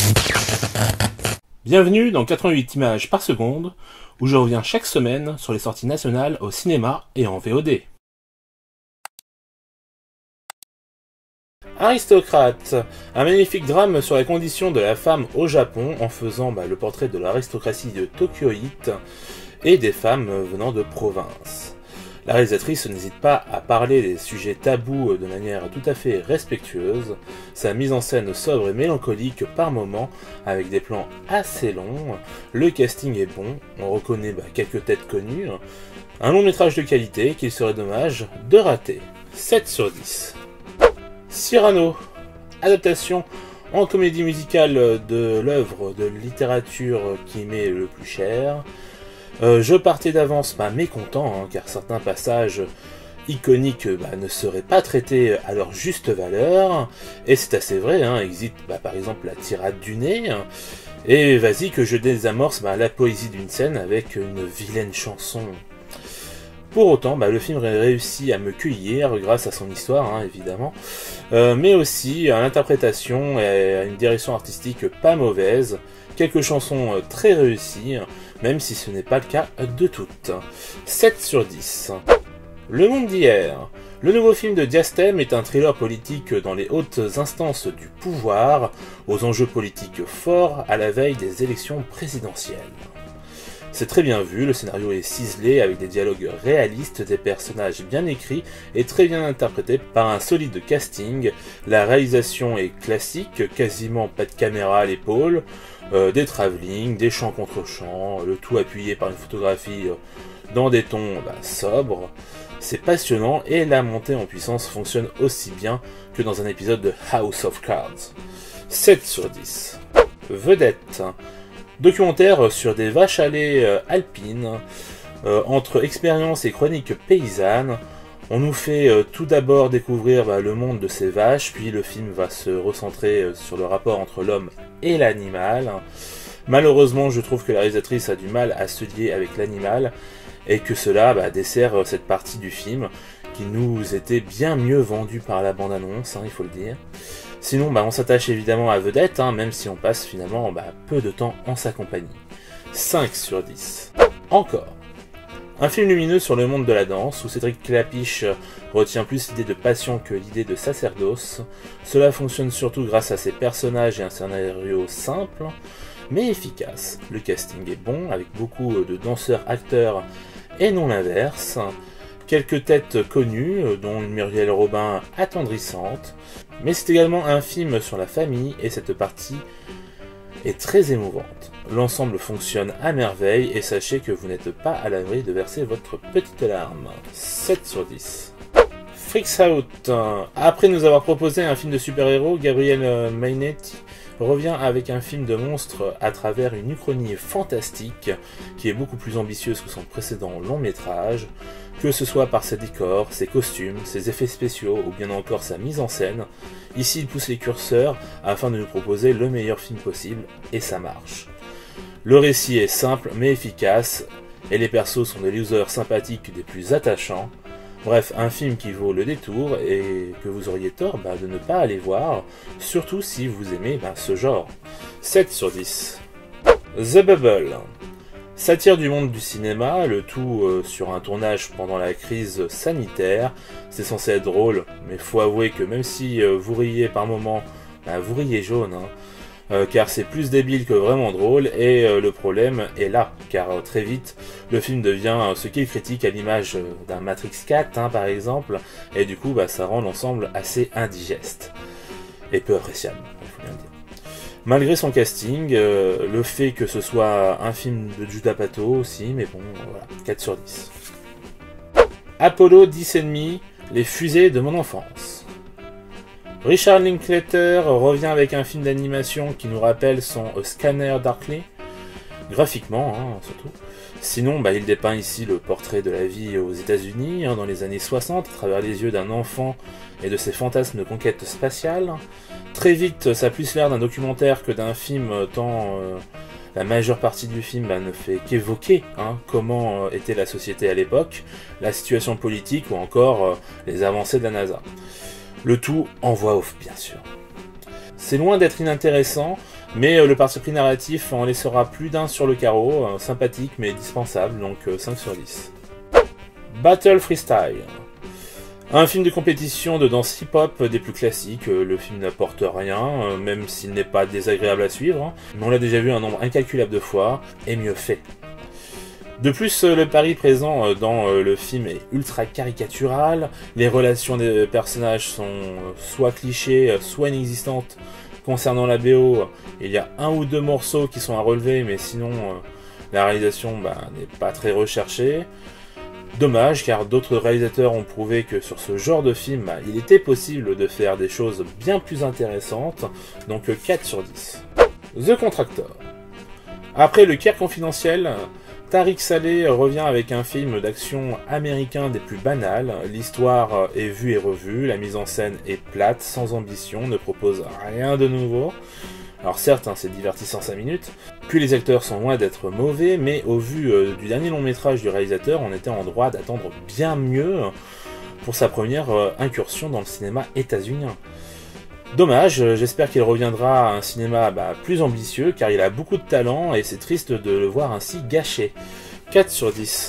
Bienvenue dans 88 images par seconde, où je reviens chaque semaine sur les sorties nationales au cinéma et en VOD. Aristocrate, un magnifique drame sur la condition de la femme au Japon en faisant le portrait de l'aristocratie de Tokyoïte et des femmes venant de province. La réalisatrice n'hésite pas à parler des sujets tabous de manière tout à fait respectueuse, sa mise en scène sobre et mélancolique par moments, avec des plans assez longs, le casting est bon, on reconnaît quelques têtes connues, un long métrage de qualité qu'il serait dommage de rater. 7 sur 10. Cyrano, adaptation en comédie musicale de l'œuvre de littérature qui met le plus cher. Je partais d'avance mécontent, car certains passages iconiques ne seraient pas traités à leur juste valeur, et c'est assez vrai, existe par exemple la tirade du nez, et vas-y que je désamorce la poésie d'une scène avec une vilaine chanson. Pour autant, le film réussit à me cueillir grâce à son histoire, évidemment, mais aussi à l'interprétation et à une direction artistique pas mauvaise, quelques chansons très réussies, même si ce n'est pas le cas de toutes. 7 sur 10. Le monde d'hier. Le nouveau film de Diastème est un thriller politique dans les hautes instances du pouvoir, aux enjeux politiques forts à la veille des élections présidentielles. C'est très bien vu, le scénario est ciselé avec des dialogues réalistes, des personnages bien écrits et très bien interprétés par un solide casting. La réalisation est classique, quasiment pas de caméra à l'épaule, des travelling, des chants contre chants, le tout appuyé par une photographie dans des tons sobres. C'est passionnant et la montée en puissance fonctionne aussi bien que dans un épisode de House of Cards. 7 sur 10. Vedette. Documentaire sur des vaches à lait alpines, entre expérience et chronique paysanne. On nous fait tout d'abord découvrir le monde de ces vaches, puis le film va se recentrer sur le rapport entre l'homme et l'animal. Malheureusement, je trouve que la réalisatrice a du mal à se lier avec l'animal, et que cela dessert cette partie du film, qui nous était bien mieux vendue par la bande-annonce, il faut le dire. Sinon, on s'attache évidemment à Vedette, même si on passe finalement peu de temps en sa compagnie. 5 sur 10. Encore. Un film lumineux sur le monde de la danse, où Cédric Klapisch retient plus l'idée de passion que l'idée de sacerdoce. Cela fonctionne surtout grâce à ses personnages et un scénario simple, mais efficace. Le casting est bon, avec beaucoup de danseurs-acteurs et non l'inverse. Quelques têtes connues, dont une Muriel Robin attendrissante, mais c'est également un film sur la famille et cette partie est très émouvante. L'ensemble fonctionne à merveille et sachez que vous n'êtes pas à l'abri de verser votre petite larme. 7 sur 10. Freaks Out. Après nous avoir proposé un film de super-héros, Gabriel Mainetti revient avec un film de monstre à travers une uchronie fantastique qui est beaucoup plus ambitieuse que son précédent long métrage, que ce soit par ses décors, ses costumes, ses effets spéciaux ou bien encore sa mise en scène. Ici il pousse les curseurs afin de nous proposer le meilleur film possible et ça marche. Le récit est simple mais efficace et les persos sont des losers sympathiques des plus attachants. Bref, un film qui vaut le détour et que vous auriez tort de ne pas aller voir, surtout si vous aimez ce genre. 7 sur 10. The Bubble. Satire du monde du cinéma, le tout sur un tournage pendant la crise sanitaire. C'est censé être drôle, mais faut avouer que même si vous riez par moments, vous riez jaune, car c'est plus débile que vraiment drôle, et le problème est là, car très vite, le film devient ce qu'il critique à l'image d'un Matrix 4, par exemple, et du coup, ça rend l'ensemble assez indigeste, et peu appréciable, il faut bien le dire. Malgré son casting, le fait que ce soit un film de Judd Apatow aussi, mais bon, voilà, 4 sur 10. Apollo 10,5, les fusées de mon enfance. Richard Linklater revient avec un film d'animation qui nous rappelle son Scanner Darkly, graphiquement surtout. Sinon, il dépeint ici le portrait de la vie aux États-Unis dans les années 60 à travers les yeux d'un enfant et de ses fantasmes de conquête spatiale. Très vite, ça a plus l'air d'un documentaire que d'un film, tant la majeure partie du film ne fait qu'évoquer comment était la société à l'époque, la situation politique ou encore les avancées de la NASA. Le tout en voix off, bien sûr. C'est loin d'être inintéressant, Mais le parti pris narratif en laissera plus d'un sur le carreau, sympathique mais dispensable, donc 5 sur 10. Battle Freestyle. Un film de compétition de danse hip-hop des plus classiques, le film n'apporte rien, même s'il n'est pas désagréable à suivre, mais on l'a déjà vu un nombre incalculable de fois, et mieux fait. De plus, le pari présent dans le film est ultra caricatural, les relations des personnages sont soit clichés, soit inexistantes. Concernant la BO, il y a un ou deux morceaux qui sont à relever, mais sinon la réalisation n'est pas très recherchée. Dommage, car d'autres réalisateurs ont prouvé que sur ce genre de film, il était possible de faire des choses bien plus intéressantes, donc 4 sur 10. The Contractor. Après Le Caire confidentiel, Tariq Saleh revient avec un film d'action américain des plus banals. L'histoire est vue et revue, la mise en scène est plate, sans ambition, ne propose rien de nouveau. Alors certes, c'est divertissant 5 minutes, puis les acteurs sont loin d'être mauvais, mais au vu du dernier long métrage du réalisateur, on était en droit d'attendre bien mieux pour sa première incursion dans le cinéma états-unien. Dommage, j'espère qu'il reviendra à un cinéma plus ambitieux, car il a beaucoup de talent et c'est triste de le voir ainsi gâché. 4 sur 10.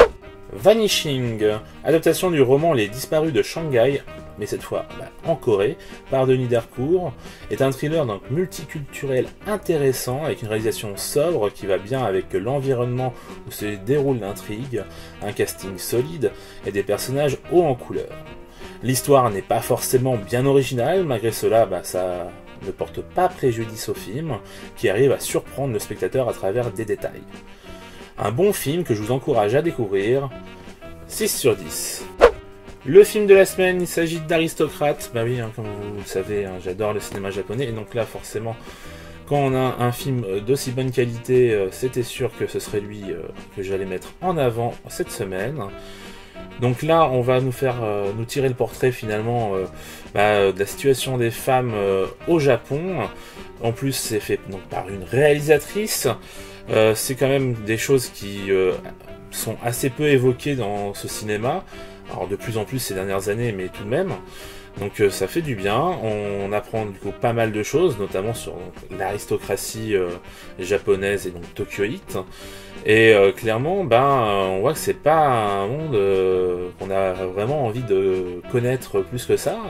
Vanishing, adaptation du roman Les Disparus de Shanghai, mais cette fois en Corée, par Denis Darcourt, est un thriller donc multiculturel intéressant, avec une réalisation sobre qui va bien avec l'environnement où se déroule l'intrigue, un casting solide et des personnages hauts en couleur. L'histoire n'est pas forcément bien originale, malgré cela ça ne porte pas préjudice au film, qui arrive à surprendre le spectateur à travers des détails. Un bon film que je vous encourage à découvrir, 6 sur 10. Le film de la semaine, il s'agit d'Aristocrate. Oui, comme vous le savez, j'adore le cinéma japonais, et donc là forcément, quand on a un film d'aussi bonne qualité, c'était sûr que ce serait lui que j'allais mettre en avant cette semaine. Donc là, on va nous tirer le portrait finalement de la situation des femmes au Japon. En plus, c'est fait donc par une réalisatrice. C'est quand même des choses qui sont assez peu évoquées dans ce cinéma. Alors de plus en plus ces dernières années, mais tout de même. Donc ça fait du bien. On apprend du coup pas mal de choses, notamment sur l'aristocratie japonaise et donc tokyoïte. Et clairement, on voit que c'est pas un monde qu'on a vraiment envie de connaître plus que ça.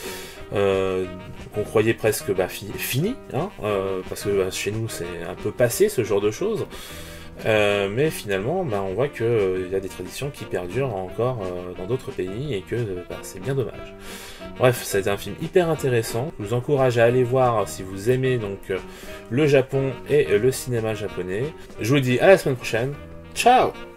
Qu'on croyait presque fini, parce que chez nous c'est un peu passé ce genre de choses. Mais finalement, on voit qu'il y a des traditions qui perdurent encore dans d'autres pays et que c'est bien dommage. Bref, ça a été un film hyper intéressant. Je vous encourage à aller voir si vous aimez donc le Japon et le cinéma japonais. Je vous dis à la semaine prochaine. Ciao!